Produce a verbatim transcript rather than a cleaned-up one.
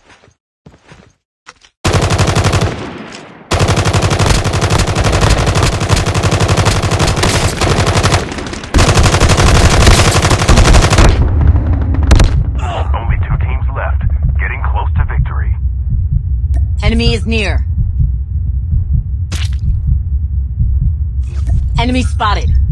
Only two teams left. Getting close to victory. Enemy is near. Enemy spotted.